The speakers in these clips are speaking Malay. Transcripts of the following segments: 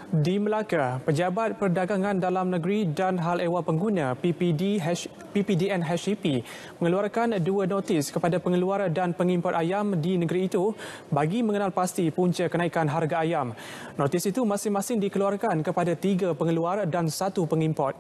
Di Melaka, Pejabat Perdagangan Dalam Negeri dan Hal Ehwal Pengguna PPDN HEP mengeluarkan 2 notis kepada pengeluar dan pengimport ayam di negeri itu bagi mengenal pasti punca kenaikan harga ayam. Notis itu masing-masing dikeluarkan kepada 3 pengeluar dan 1 pengimport.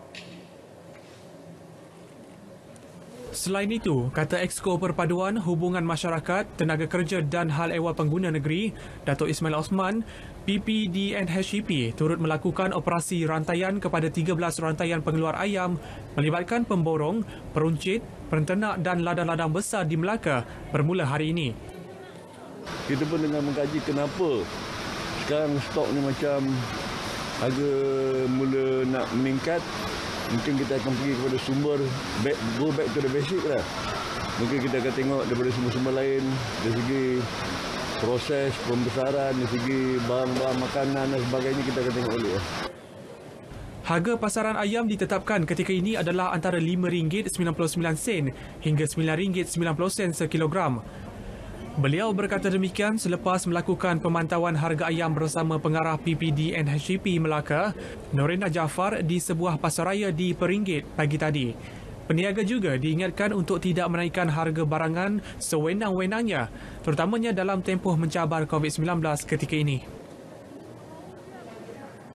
Selain itu, kata Exco Perpaduan Hubungan Masyarakat, Tenaga Kerja dan Hal Ehwal Pengguna Negeri, Datuk Ismail Osman, PPDN HEP turut melakukan operasi rantaian kepada 13 rantaian pengeluar ayam melibatkan pemborong, peruncit, penternak dan ladang-ladang besar di Melaka bermula hari ini. Kita pun dengan mengkaji kenapa sekarang stok ni macam harga mula nak meningkat. Mungkin kita akan pergi kepada sumber, go back to the basic lah. Mungkin kita akan tengok daripada sumber-sumber lain, dari segi proses pembesaran, dari segi bahan-bahan makanan dan sebagainya, kita akan tengok dulu. Harga pasaran ayam ditetapkan ketika ini adalah antara RM5.99 hingga RM9.90 sekilogram. Beliau berkata demikian selepas melakukan pemantauan harga ayam bersama pengarah PPDN HEP Melaka, Norina Jaafar di sebuah pasaraya di Peringgit pagi tadi. Peniaga juga diingatkan untuk tidak menaikkan harga barangan sewenang-wenangnya, terutamanya dalam tempoh mencabar COVID-19 ketika ini.